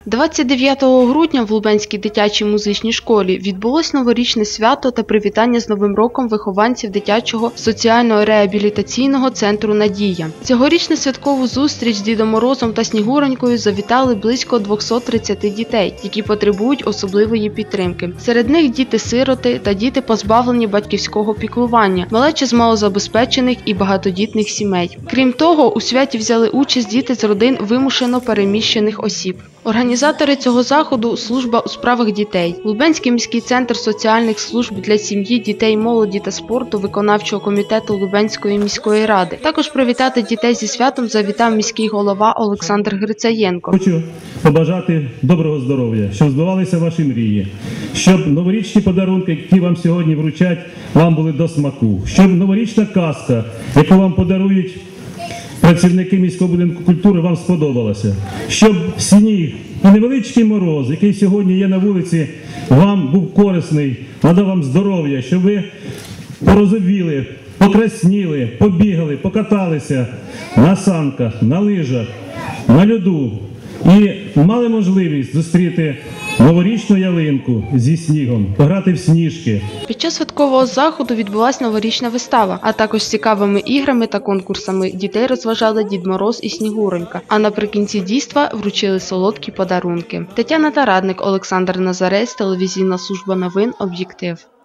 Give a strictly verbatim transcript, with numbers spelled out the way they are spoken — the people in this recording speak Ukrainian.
двадцять дев'ятого грудня в Лубенській дитячій музичній школі відбулось новорічне свято та привітання з Новим роком вихованців дитячого соціально-реабілітаційного центру «Надія». Цьогоріч на святкову зустріч з Дідом Морозом та Снігуронькою завітали близько двохсот тридцяти дітей, які потребують особливої підтримки. Серед них діти-сироти та діти, позбавлені батьківського піклування, малеча з малозабезпечених і багатодітних сімей. Крім того, у святі взяли участь діти з родин вимушено переміщених осіб. Організатори цього заходу – служба у справах дітей, Лубенський міський центр соціальних служб для сім'ї, дітей, молоді та спорту виконавчого комітету Лубенської міської ради. Також привітати дітей зі святом завітав міський голова Олександр Грицаєнко. Хочу побажати доброго здоров'я, щоб збувалися ваші мрії, щоб новорічні подарунки, які вам сьогодні вручать, вам були до смаку, щоб новорічна казка, яку вам подарують працівники міського будинку культури, вам сподобалося. Щоб сніг і невеличкий мороз, який сьогодні є на вулиці, вам був корисний, надав вам здоров'я, щоб ви порозовіли, покрасніли, побігали, покаталися на санках, на лижах, на льоду і мали можливість зустріти новорічну ялинку зі снігом, пограти в сніжки. Під час святкового заходу відбулася новорічна вистава, а також з цікавими іграми та конкурсами дітей розважали Дід Мороз і Снігуронька, а наприкінці дійства вручили солодкі подарунки. Тетяна Тарадник, Олександр Назарець, телевізійна служба новин «Об'єктив».